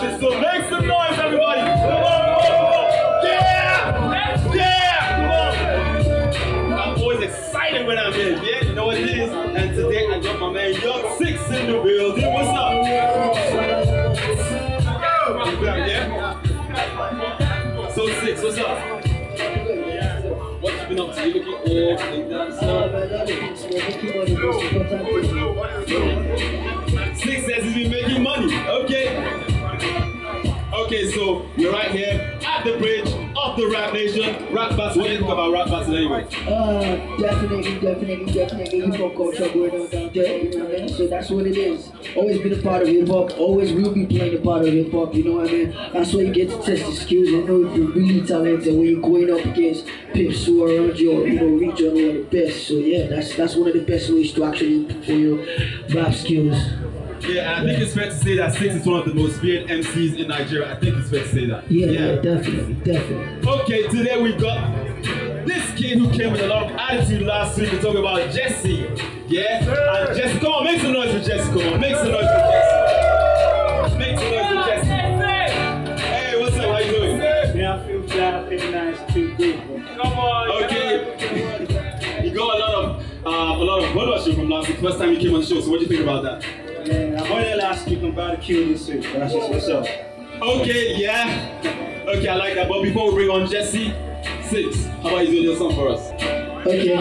shit. So make some noise, everybody. Come on, come on, come on. Yeah! Yeah! Come on. I'm always excited when I'm here. Yeah, you know what it is? And today I got my man Yung6ix in the building. What's up? Yeah? So 6, what's up? What you been up to? You looking old like that stuff? 6 says he's been making money. Okay. Okay, so we're right here at the bridge of the Rap Nation. Rap Battle. What do you think about Rap Battle anyway? Definitely hip-hop culture going on down there, you know what I mean? So that's what it is. Always been a part of hip-hop, always will be playing a part of hip-hop, you know what I mean? That's where you get to test the skills and know if you're really talented when you're going up against pips who are around your region who are the best. So yeah, that's one of the best ways to actually improve your rap skills. Yeah, and I think it's fair to say that 6 is one of the most feared MCs in Nigeria. I think it's fair to say that. Yeah, definitely. Okay, today we got this kid who came with a lot of attitude last week to talk about Jesse. Yeah? And Jesse, come on, make some noise for Jesse. Come on, make some noise for Jesse. Make some noise for Jesse. Hey, what's up? How you doing? Man, I feel fly, I feel nice, I feel good. Come on. Okay. You got a lot of blood rushing from last week. First time you came on the show, so what do you think about that? Man, I'm on there last week, I'm about to kill this week. That's just what's up. Okay, yeah. Okay, I like that. But before we bring on Jesse, 6, how about you do your song for us? Okay.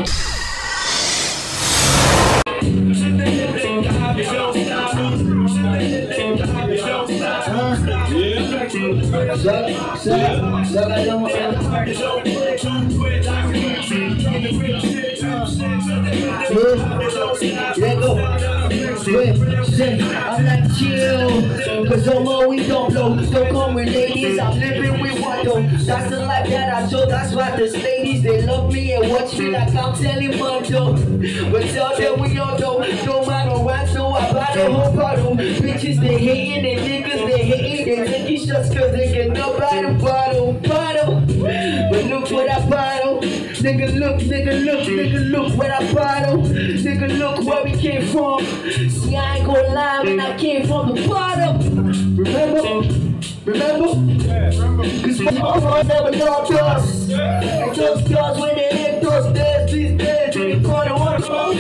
I'm like chill, cause I'm always don't blow. Don't come with ladies, I'm living with one though. That's the life that I chose, that's why these ladies, they love me and watch me like I'm telling Mondo. But tell them we all know, no matter what, so I buy the whole bottle. Bitches they hating, and niggas they hating, they taking shots cause they get no by the bottle. But look what I bottle. Nigga look what I bottle. Nigga look where we came from. See, I ain't gonna lie when I came from the bottom. Remember? Cause my heart never loved us. And those girls when they hit those days, these days, in the corner, one of us.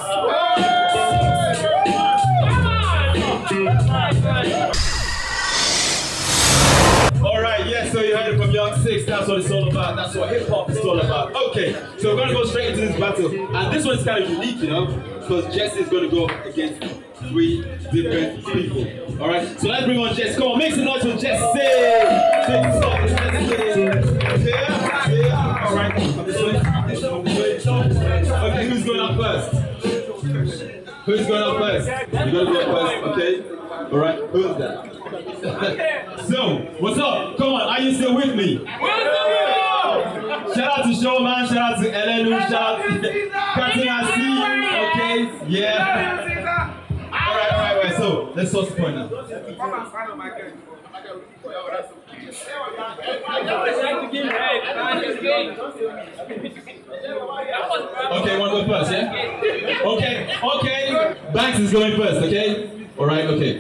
Alright, yeah, so you heard it from Yung6ix, that's what it's all about, that's what hip-hop is all about. Okay, so we're gonna go straight into this battle, and this one is kind of unique, you know, because Jesse is gonna go against 3 different people. Alright, so let's bring on Jesse. Come on, make some noise for Jesse! Yeah, alright, come this way. Okay, who's going up first? Who's going up first? You're gonna go up first, okay? Alright, who's that? So, what's up? Come on, are you still with me? Shout out to Showman, shout out to LLU, shout out to Captain I see you, okay? Yeah. Alright, so let's source the point now. Okay, wanna go first, yeah? Okay. Banks is going first, okay? Alright, okay.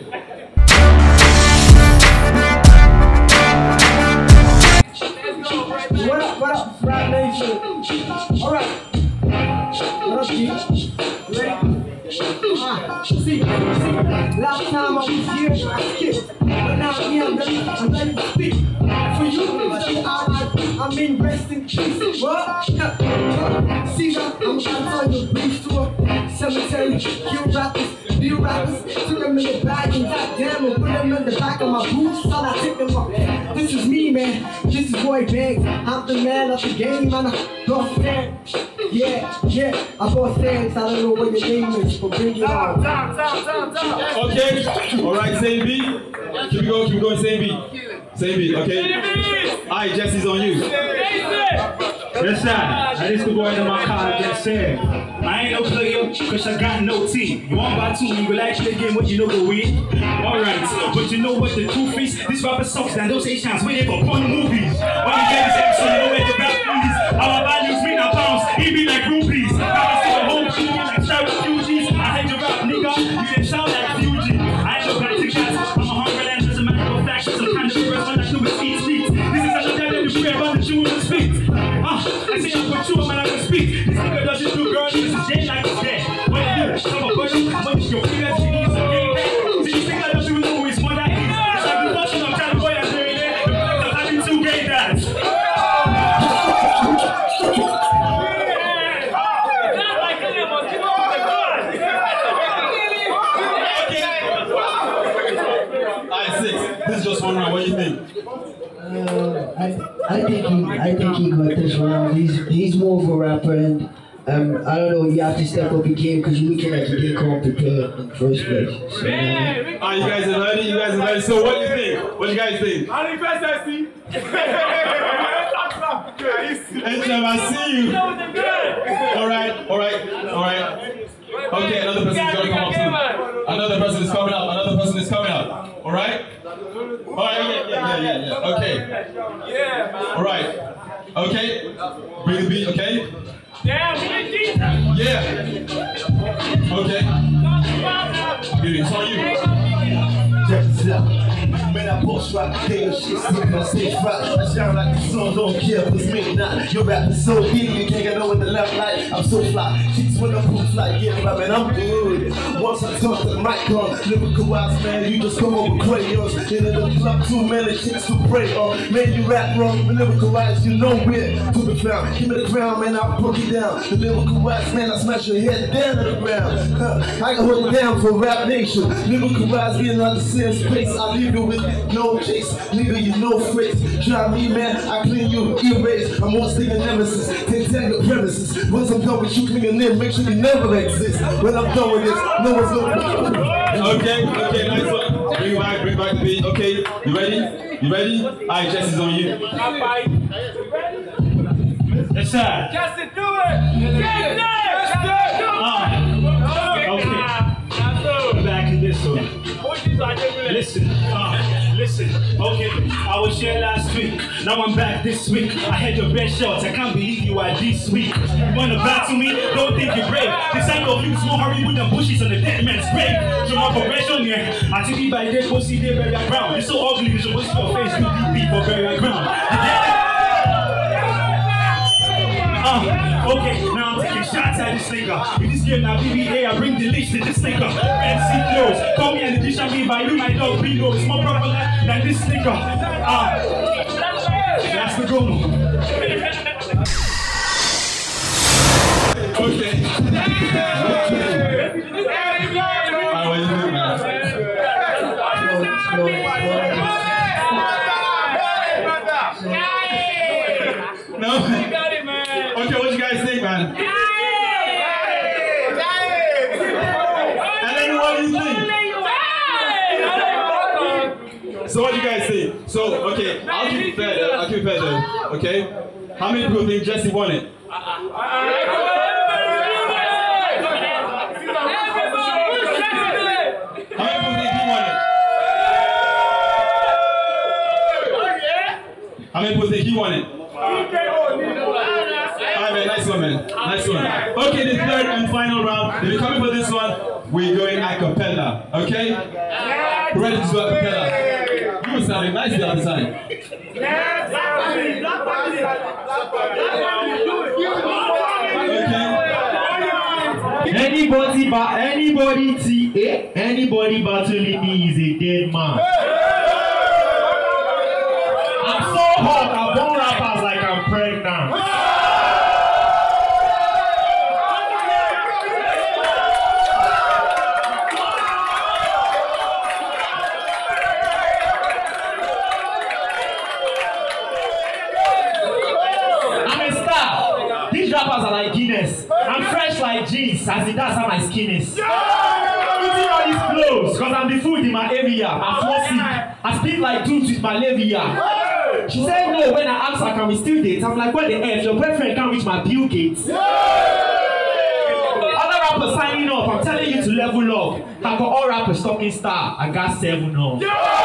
What up, Rap Nation? Alright. What up, G? Ready? See, last time I was here, I skipped. But now here I'm ready to speak. For you, I'm in rest in peace. What? See, I'm trying to tell you a brief tour. Cemetery, kill rappers, new rappers. Took them in the bag and goddamn and put them in the back of my boots. Thought I took them up. This is me, man. This is Boy Banks. I'm the man of the game, man. I don't stand. Yeah, I bought thanks. I don't know what your name is, but bring it on. Okay, alright, same beat. Keep going, same beat. Same beat, okay? Alright, Jesse's on you. Yes, sir. I just go into my car, just said. I ain't no player, cause I got no team. You want by 2, you will actually get what you know go win. Alright, but you know what the truth is? This rapper sucks, and those Asians waiting for porn movies. When you get this episode, you know where the rap movies. Our values, we not pounds, he be like rupees. Rappers to the whole team, like shout refugees. I hate your rap, nigga, you can shout like Fuji. I ain't no bad to cats, I'm 100 and doesn't matter no factions. This is just one round. What do you think? I think he got this round. He's more of a rapper, and I don't know. You have to step up your game because you're looking like you didn't come prepared in the first place. So, you guys are ready. You guys are ready. So what do you think? What do you guys think? H.M., I see you. All right. Okay, another person is going to come up soon. Another person is coming up. All right. Yeah. Okay. All right. Okay. Bring the beat. Okay. Yeah. Okay. It's on you. Man, I post rap, game shit, sleeping on stage rap. I shine like the sun, don't care if it's me or not. Your rap is so deep, you can't get no in the left light. I'm so fly, chicks when I'm proof like, yeah, man, I'm good. Once I talk to the mic on, lyrical wise, man, you just come over crayons. In the club, too many chicks to pray on. Man, you rap wrong, but lyrical wise, you know where to be found. Give me the ground, man, I'll put you down. The lyrical wise, man, I smash your head down to the ground. I can hold it down for Rap Nation. Lyrical wise, being on the same space, I leave you with no chase, nigga, you no phrase. Try me, man, I clean you, erase. I'm on sticking nemesis, take the premises. Once I'm done with you, clean your name, make sure you never exist. When I'm done with this, no one's gonna. Okay, nice one. Bring back the beat. Okay, you ready? Alright, Jesse's on you. Yes, sir. Jesse, do it! Okay. Back in this one. Listen, okay, I was here last week, now I'm back this week. I had your best shots, I can't believe you are this weak. You wanna battle me? Don't think you're brave. This ain't of you, small hurry with the bushes on the dead man's grave. So my progression, yeah, I think by dead pussy, they bury ground. You're so ugly, you should put your face to deep for bury ground. Okay, now I'm taking shots at this nigga. In this game now BBA, I bring the leash to this nigga. MC close, call me and the dish I mean by you, my dog bingo. It's more proper than this nigga. That's the goal. Okay. Alright, what do you think, man? No? Okay, what you guys think, man? And then what do you think? So what do you guys think? So, okay, I'll keep it fair though, okay? How many people think Jesse won it? How many people think he won it? How many people think he won it? Alright, man, nice one, man. Nice one. Okay, the third and final round. If you're coming for this one, we're going a cappella. Okay? Ready to do a cappella? You were sounding nice the other side. Anybody battling me is a dead man. I'm so hot, I born rappers like I'm pregnant. I'm a star. These rappers are like Guinness. I'm fresh like jeans, as it does how my skin is. Eating all these clothes, cause I'm the food in my area. I'm flossy. I speak like dudes with malaria. She said no when I asked her can we still date. I'm like, what the F? Your boyfriend can't reach my Bill Gates. Other rappers signing up. I'm telling you to level up. I got all rappers talking star. I got 7 up.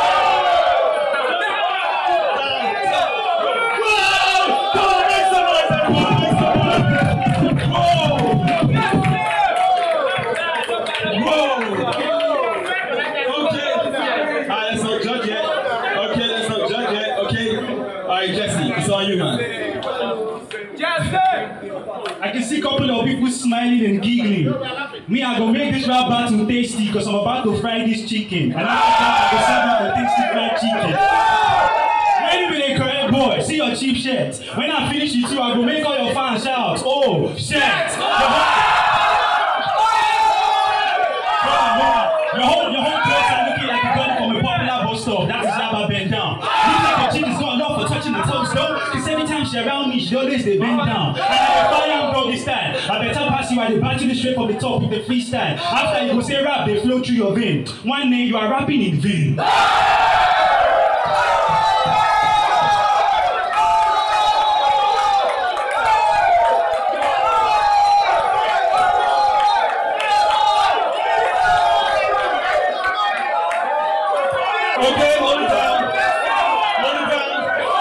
I can see a couple of people smiling and giggling. Me, I go make this rap battle tasty because I'm about to fry this chicken. And after that, I go serve out the tasty fried chicken. Ready with a correct boy, see your cheap shirt. When I finish with you, I go make all your fans shout, oh, shit! Your whole clothes are looking like a gun from a popular bus stop. That is slap her bend down. Looks like a chick is got love for touching the toes though. Cause every time she around me, she always they bend down. And I'm a fire and dog this time. I better pass you while they bat you straight from the top with the freestyle. After you go say rap, they flow through your vein. One name, you are rapping in vain. Okay, hold it down. Hold it down.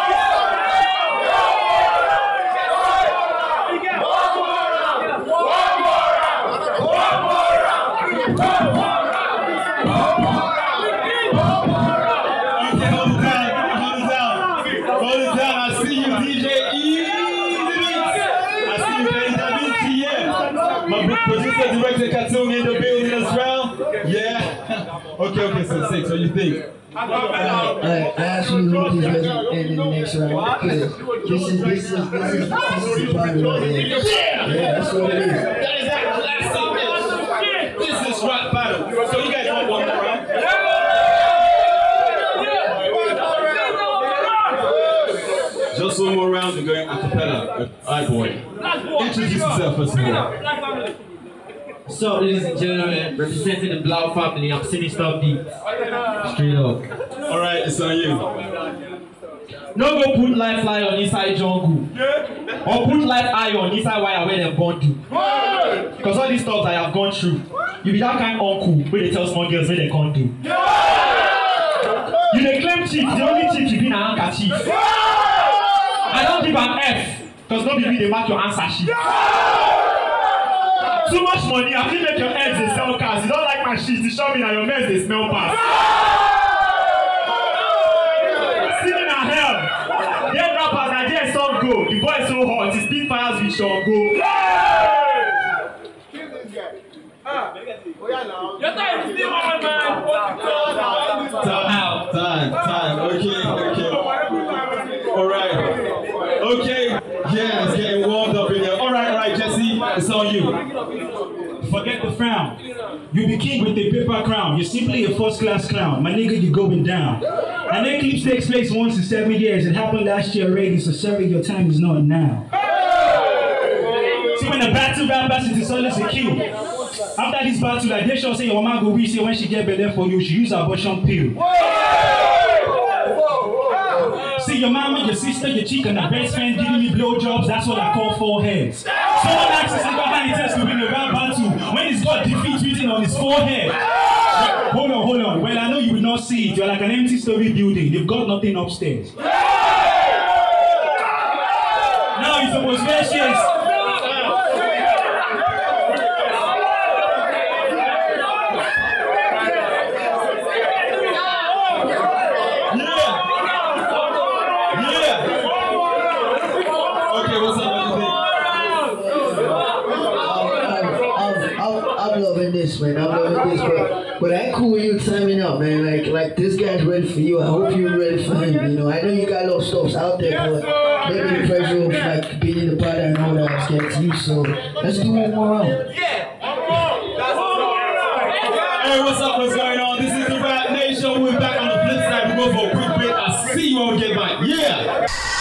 Okay, hold it down. Hold it down. Hold it down. I see you, DJ E-Z-Beats. I see you, E-Z-Beats. Yeah. My producer, director, Katung in the building as well. Yeah. Okay, so Six, what do you think? I actually hope this doesn't end in the next round because this is the party right here. Yeah, that's what it is. That is that classic. This is rap battle. So you guys want one more round? Just one more round. We're going a cappella. Alright, boy. Introduce yourself first of all. So, ladies and gentlemen, representing the Blau family, I'm Sinister Beats. Straight up. Alright, it's on you. No go put life fly on inside jungle. Or put life eye on inside wire where they're born to. Because all these stuff I have gone through, you be that kind of uncle where they tell small girls where they can't do. You dey claim chief, the only chief you be na handkerchief. I don't give an F, because nobody be the mark your answer sheet. Too much money, I think make your eggs they sell cars. You don't like my shit, you show me that your mess they smell pass. Singing at hell. Dead rappers, I get song go. The voice so hot, his speed fires we shall go. Your time is still on, man. Time. Okay. Alright. Okay. Yeah, it's getting warmed up in here. Alright, Jesse, it's on you. Forget the frown. You be king with a paper crown. You're simply a first-class clown. My nigga, you're going down. An eclipse takes place once in 7 years. It happened last year already, so sorry, your time is not now. See, when the battle rappers into solace a kill. After this battle, like they sure say your mama go we say when she get better for you, she use her abortion pill. See your mama, your sister, your chick, and her best friend giving me blowjobs, that's what I call foreheads. Someone asks us about how he tends to win a rap battle when he's got defeat written on his forehead. Hold on. Well, I know you will not see it. You're like an empty story building. You've got nothing upstairs. Now you're supposed to wear shades. I'm loving this, man. But I cool with you timing up, man. Like this guy's ready for you. I hope you're ready for him. You know, I know you got a lot of stuff out there, but maybe the pressure of like being in the party and all that is getting to you. So let's do one more round. Hey, what's up? What's going on? This is the Rap Nation. We're back on the flip side. We go for a quick break. I'll see you when we get back. Yeah.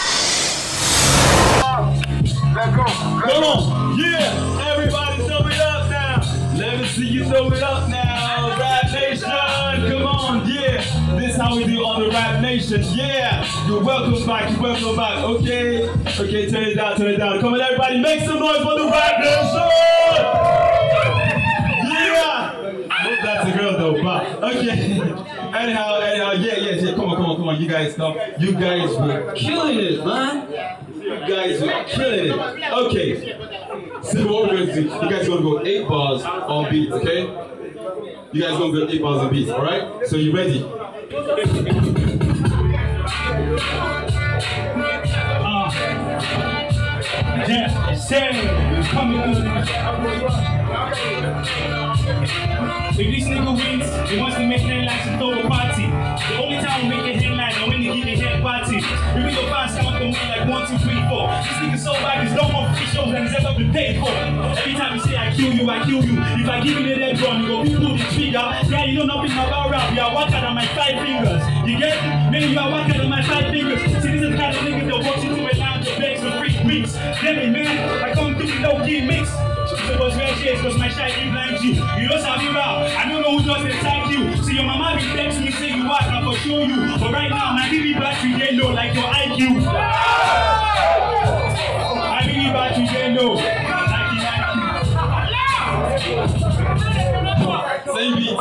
Let's go. Come on. Yeah. Everybody throw it up now. Let me see you throw it up now. Rap Nation. Come on. Yeah. This is how we do on the Rap Nation. Yeah. You're welcome back. Okay. Turn it down. Come on, everybody. Make some noise for the Rap Nation. Yeah. I hope that's a girl though, but okay. Anyhow, yeah. Come on. You guys were killing it, man. You guys were killing it. Okay. So what we're going to do, you guys are going to go 8 bars on beats, okay? You guys are going to go 8 bars on beats, alright? So you ready? Yeah, say, coming through. If this nigga wins, he wants to make headlines and throw a party. The only time we make a headline is when they give a head party. If your fans count them like 1, 2, 3, 4. This These niggas so bad, cause don't want free shows and it's up to pay for. Every time you say I kill you, I kill you. If I give you the dead gun, you go pull the trigger. Yeah, you know nothing about rap, you are working on my 5 fingers. You get it? Maybe you are working on my 5 fingers. See, this is the kind of niggas that walks into a lounge and begs for free weeks. Get me, man, I come through with no key mix. So what's red shades, cause my shine ain't blind you. You know something about, I don't know who doesn't attack you. See, your mama be text me, say you what, I for show you. But right now, my TV battery get low like your IQ. My TV battery get low like your IQ. Same beat.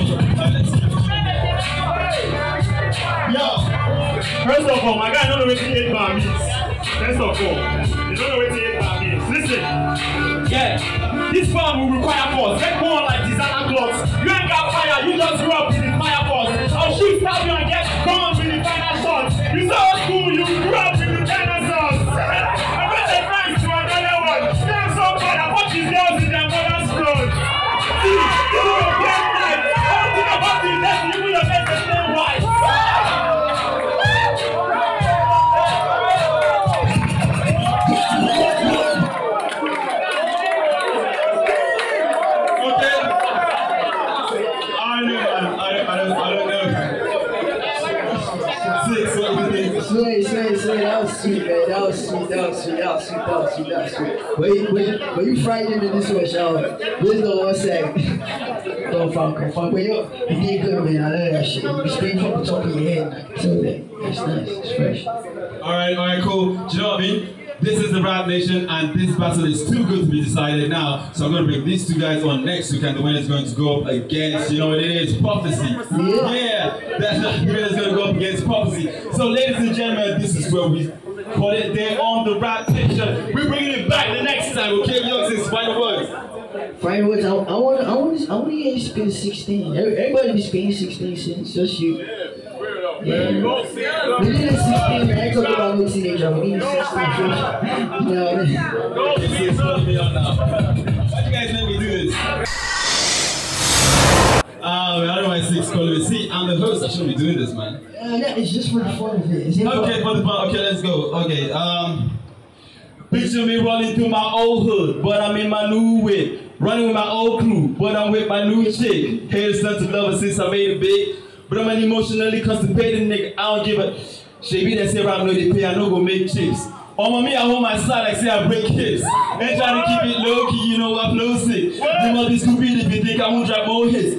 Yo. First of all, my guy don't know what 8 bar means. First of all, you don't know what 8 bar means. Listen, yeah, this farm will require force. Get born like designer clothes. You ain't got fire, you just grew up in the fire force. I'll shoot, stab you and get gone with the final shots. You saw school, you grew up in the dinosaurs. I bet the friends to another one. They're so bad, I watch these girls in their mother's clothes. See, this is a great night. I don't think about the left, you will have met the same wife. Say, that was sweet, man. That was sweet. Were you frightened in this one, Sean? Let's go 1 sec. Confirm. But you did good, man. I love that shit. You speak from the top of your head. So it's nice. It's fresh. Alright, cool. Do you know what I mean? This is the Rap Nation, and this battle is too good to be decided now. So I'm going to bring these 2 guys on next week, and the winner is going to go up against, you know what it is, Prophecy. Yeah, that's the winner is going to go up against Prophecy. So ladies and gentlemen, this is where we put it there on the Rap Nation. We're bringing it back the next time, okay? Yung6ix, final words. Final words, I want to hear you spin 16. Everybody be spinning 16 cents, just you. Yeah. We need a 16, man. I talk about no teenager. We need a 16 first. You know what I mean? Why you guys let me do this? I don't want 6 calling me. See, I'm the host. I shouldn't be doing this, man. That is just for the fun of it. Okay, for the fun. Okay, let's go. Okay, picture me rolling through my old hood, but I'm in my new whip. Running with my old crew, but I'm with my new chick. Haters done to love her since I made it big. But I'm an emotionally constipated nigga. I don't give a shit. Be that say rap no they pay, I no go make chips. On me, I hold my side like say I break hips. Ain't trying to keep it low key, you know I'm no sick. You must be stupid if you think I won't drop more hits.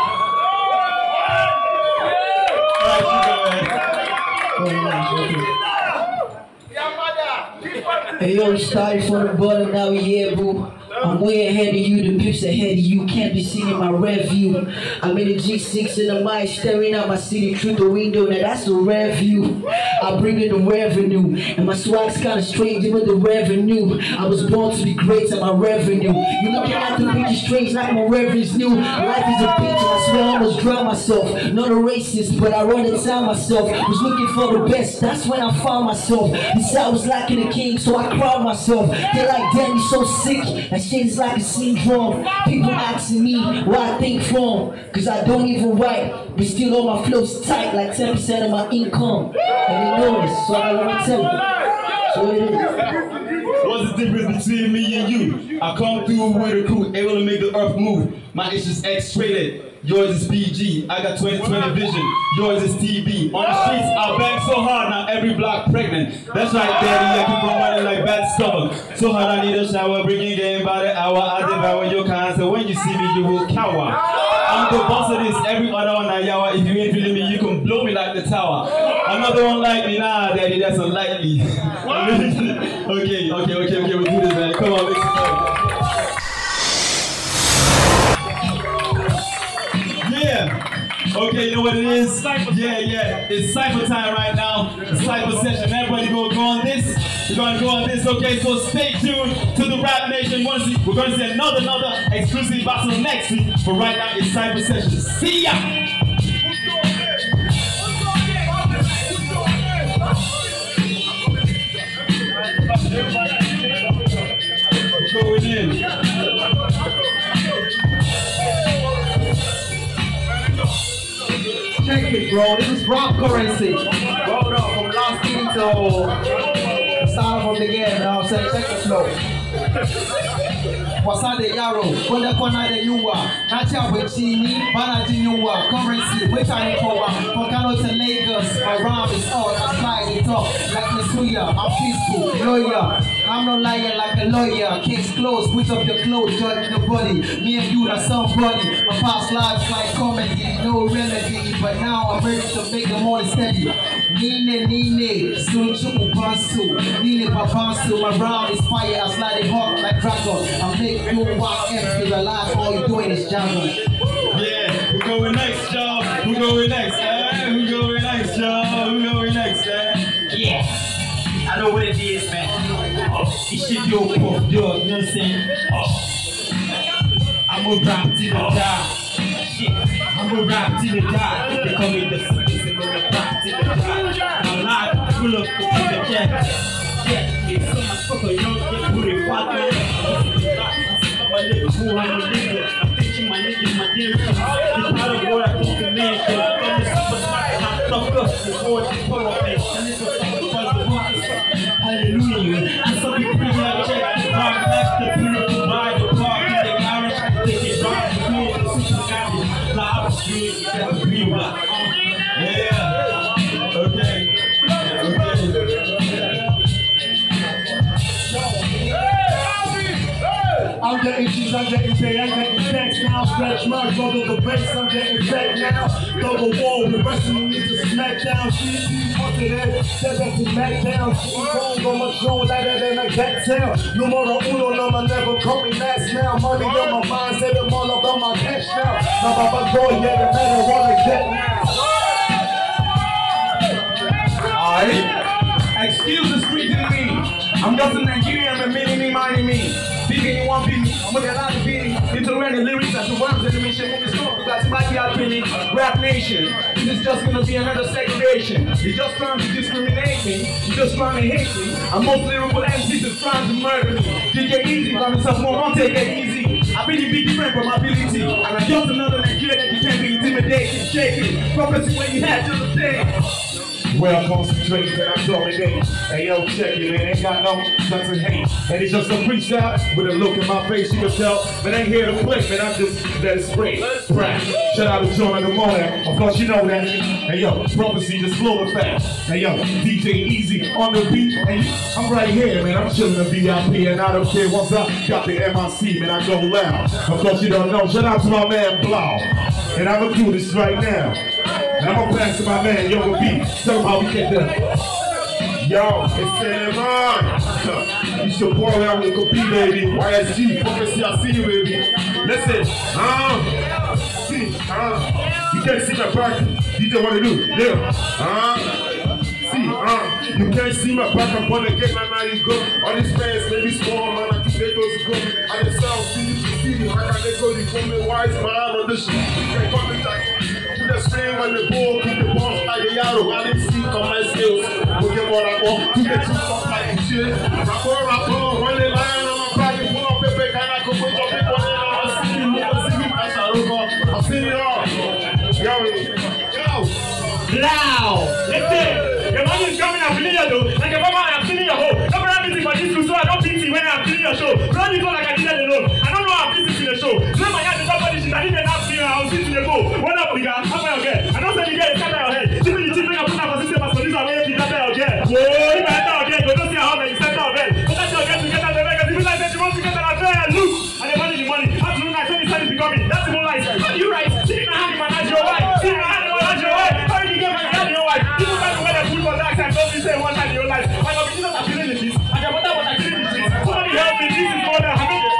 Hey yo, we started from the bottom, now we here, boo. I'm way ahead of you, the pips ahead of you. Can't be seen in my rear view. I'm in the G6 in the mic, staring at my city through the window. Now that's the rear view. I bring in the revenue, and my swag's kinda strange, even the revenue. I was born to be great at my revenue. You looking at the picture strange like my revenue's new. Life is a bitch, and I swear I almost drowned myself. Not a racist, but I run the town myself. Was looking for the best, that's when I found myself. This I was lacking a king, so I cried myself. They're like, damn, you so sick. That shit is like a syndrome. People asking me where I think from, cause I don't even write, but still all my flows tight like 10% of my income. And they know this, so I want to tell you. So it is. What's the difference between me and you? I come through with a crew, able to make the earth move. My ish is X-rated, yours is PG. I got 20/20 vision, yours is TB. On the streets, I bang so hard, now every block pregnant. That's right, daddy, I keep on running like bad stubborn. So hard I need a shower, bringing game by the hour. I devour your kind, so when you see me, you will cower. I'm the boss of this, every other one I yawa. If you ain't feeling me, you can blow me like the tower. Another one like me, nah, daddy, that's unlikely. Okay, we'll do this, man. Come on, let's go. Okay, you know what it is? Yeah. It's cypher time right now. It's cypher session. Everybody go on this. We're going to go on this. Okay, so stay tuned to the Rap Nation. We're going to see another exclusive battle next week. But right now, it's cypher session. See ya! Going in. Check it, bro. This is rap currency. Bro, from last week to start of the game, you know what I'm saying? Check the flow. Wasade Yaro, Wanda Kona de Yuwa, Nacha Wechini, Bana de Yuwa, currency, which I Kowa, from Kano to Lagos, my rhyme is all, I slide it up, like Masuya, I'm peaceful, lawyer, I'm no liar like a lawyer, case closed, put up your clothes, judge the body, me and you are somebody, my past lives like comedy, no remedy, but now I'm ready to make them all steady. Nine, Sunchu Bansu, Nine Babansu, my rhyme is fire, I slide it hot like dragon, I make you walk empty, realize all you're doing is jungle. Yeah, who going next, y'all? Who going next, eh? Who going next, y'all? Who going next, eh? Yeah, I know what it is, man. This shit yo pop, yo, you know what I'm saying? I'm a rap till the die. Shit, I'm a rap till the die. They call me the sickest and I'm a rap till the die. I'm live, full of the jet. Yeah, it's so much fucker, you don't get put it water. I'm teaching my niggas my lyrics. It's not a word I can command. I'm super smart, I'm tough up. The word is full of it. Hallelujah. And some people feel like check the car, left the beautiful buy the car, in the garage, take it right, the clothes, the super garbage. Fly up the street, get the green block. Yeah. Okay. I'm getting cheese, I'm getting paid, I'm getting checks now. Stretch my brother the base, I'm getting back now. Double wall, we're wrestling into SmackDown. She wanted it, said that's a SmackDown. She going on my throne lighter than a cat tail. Numero uno, number never call me last now. Money on my mind, say them all about my cash now. Now Baba Joy, yeah, the man I wanna get now. Alright, excuse the street in me. I'm just a Nigerian, I'm meaning me. Thinking you want me, I'm gonna allow the beating. Into the lyrics as the words and the mission. When it's talk about somebody out feeling rap nation. This is just gonna be another segregation. You're just trying to discriminate me. You're just trying to hate me. I'm most lyrical MCs just trying to murder me. DJ Easy, by myself, won't take it easy. I really be different from my ability. And I'm just another Nigerian that you can't be intimidated, shaking. Prophecy when you had just a thing. Well, concentrate and I dominate. Hey yo, check it, man. Ain't got no nothing hate. And it's just a freestyle with a look in my face. You can tell, but ain't here to play, man. I'm just let it spray. Rap. Shout out to John in the morning. Of course, you know that. Hey yo, prophecy just flow the fast. Hey yo, DJ Easy on the beat. Hey, I'm right here, man. I'm chilling the VIP, and I don't care once I got the MIC, man. I go loud. Of course, you don't know. Shout out to my man Blau. And I'm gonna do this right now. And I'm gonna pass to my man, Yoga B. Tell him how we get there. Yo, it's Cinnamon. It's your boy out with the B, baby. YSG, Prophecy, I see you, baby. Listen, see, you can't see my back. You just want to do, yeah, see, you can't see my back. I'm gonna get my night go. All these fans, maybe small, man, I keep they goes to go. I just sound see, how can they go? You call me wise man on the shit. You can't call me that. The screen when the ball, keep the ball like the yaro. I didn't see on my skills. We'll get what I want. To get you up like shit. Rapper, run the line on my body. Pull up the back and I can put up people in. I've seen it all. Yo. Loud. Listen. Your man is coming and feeling your though. Like your mama, I'm feeling your hoe. Don't run me for this so I don't beat you when I'm feeling your show. Run it like I did alone. I don't know how I'm busy in the show. Remember my head is somebody shit. I didn't have to I'll sit in the boat. What up, nigga? How about your head? I don't say you get a cat out of your head. Give me the tip, bring a put up a system as police and wait till that out of your head. Whoa, you might out of your head, but don't see how many set out of bed. But that's your head to get out of the bed. Because if you like that, you want to get out of bed and look. And they money the money. How to look like 20 cents becoming. That's the more life. How do you write? Sitting in my hand in my hand, your wife. Sitting in my hand in my hand, your wife. How did you get my hand in your wife? You don't know where they put for that time. Don't be saying one time in your life. My opinions are feeling this. And your mother was like feeling this. Somebody help me. This is more than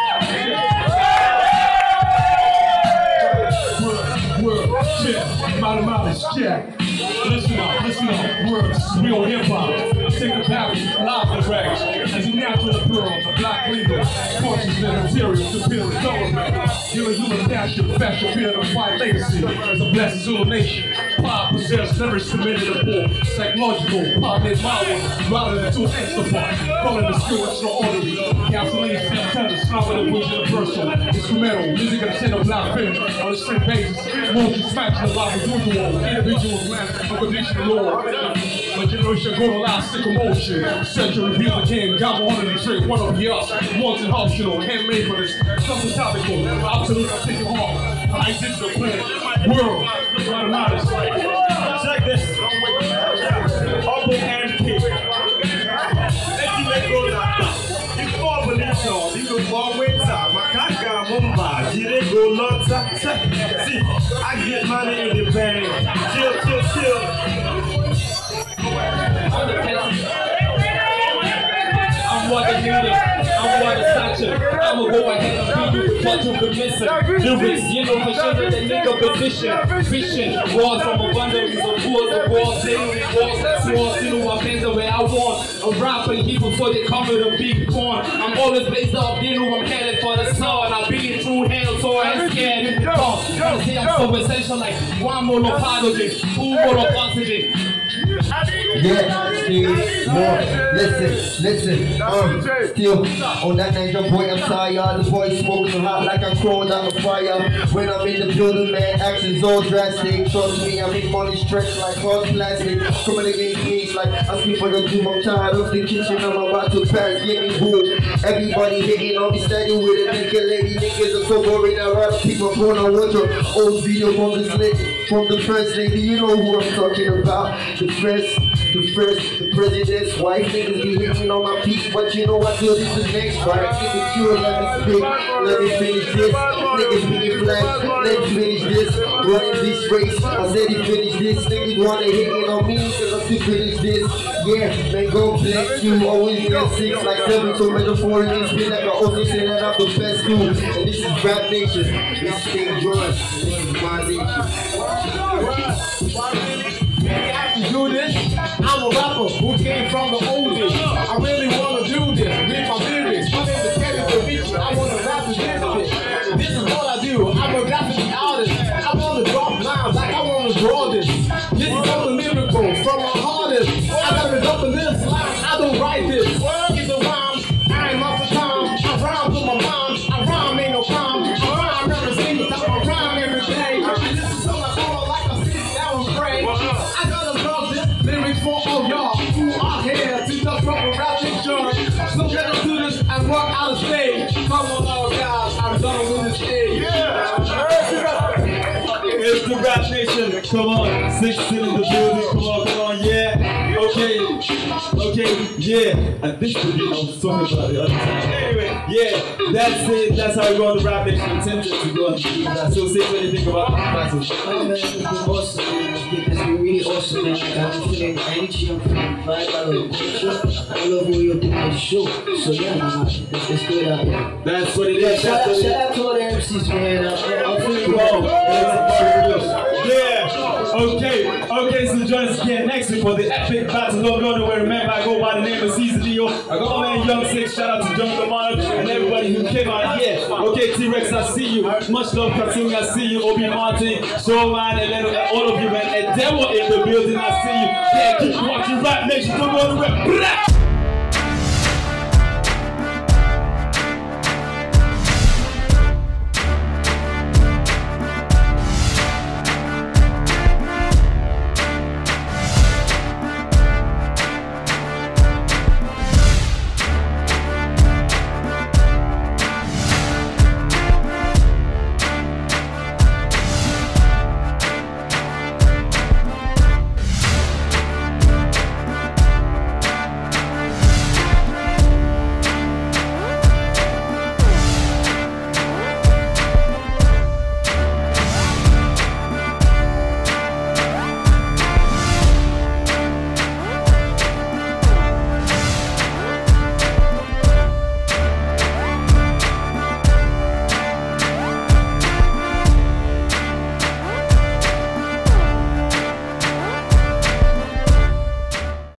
Listen up, words, real hip-hop, take a package, live the rags, as a natural appearance, a black leader, conscious and material, superior government, you're a human national, fashion, beard, and white legacy, as a blessed Zulu nation, power possessed, never submitted a poor, psychological, power in my one, rather than two extra part, calling the spiritual order, gasoline, tennis, slower than which universal, instrumental, music and center, black film, on the same basis, motion, smash, the live, individual, land, unconditional Lord. My generation gonna last sick emotion. Century reveal the game, God. I'm on the straight, one of the us. Molten optional, handmade for this. Something topical, absolute, I'm taking home. I digital planet, world, mathematics. Check this. Upper and kick. Before Benito, you go winter. Makaka Mumba, Jire go Lota. See, I get money in the bank. Chill. I'm what the music, I'm what the stature. I'ma go ahead and beat you, but you've been missing. Lyrics, you know for sure that the nigga position. Vision, wars from abundance of wars, daily wars, swords, you know I bend the way I want. A rapper people so they come with a big porn. I'm always based off, you know I'm headed for the sun. I've been through hell so I ain't scared. Honestly, I'm so essential like one more of hydrogen, two more of oxygen. Yeah, listen, still on that night, your boy, I'm tired. The boy smoking so hot like I'm crawling out the fire. When I'm in the building, man, action's all drastic. Trust me, I make money stretch like hard plastic. Coming against me like I sleep for the doom. I'm tired of the kitchen, I'm about to pass, get me boom. Everybody hitting on me steady with a naked lady. Niggas are so boring, I'd rather keep my phone on watch your old video from the first lady. You know who I'm talking about. The president's wife. Niggas be hitting on my feet, but you know I feel this is next part. Give me cure, let me speak, let me finish this. Niggas being flash, let's finish this. Running this race, I said he finished this. Niggas wanna hitting on me, cause I still finish this. Yeah, man, go bless you. Always been 6 like 7, so metaphorically spin like an ocean, saying that I'm the best dude. And this is Rap Nation, this is King George, this is my nation. Do this. I'm a rapper who came from the old days. I really wanna do this with my lyrics. My name is Kevin Davichi. I wanna rap this shit. This is what I do. I'm a graffiti artist. I wanna drop lines like I wanna draw this. This is something lyrical from my hardest. I gotta drop in this line. I don't write this. It's a rhyme. I ain't off the time. I rhyme with my mind. I rhyme ain't no crime. I rhyme every single time. I rhyme every day. And this is so much more like a sit down and pray. I gotta drop this lyrics for all y'all who are here to just drop a rap picture. So let us do this and work out of stage. Come on, all guys, I'm done with the stage. It's the Rap Nation. Come on, 6 in the building. Come on, yeah. Okay, yeah. And this could be I was talking about the other time. Anyway, yeah, that's it. That's how we go on the Rap Nation. Attempted to go on to do that. So say anything about the classes. Oh man, it's been awesome, man. It's been really awesome, man. I'm feeling the energy, I'm feeling the vibe, I love the culture. I love what you're doing the show. So yeah, man, it's good out here. That's what it is. Shout out to all the MCs, man. I'm feeling Yeah, okay, so join us again next week for the epic battle of London, where remember I go by the name of Caesar Dio. I got my man Yung6ix, shout out to John Lamar and everybody who came out here. Okay, T-Rex, I see you. Much love, Katung, I see you. Obi Martin, Showman, and all of you, man. And Demo in the building, I see you. Yeah, keep watching Rap Nation, don't go to rap.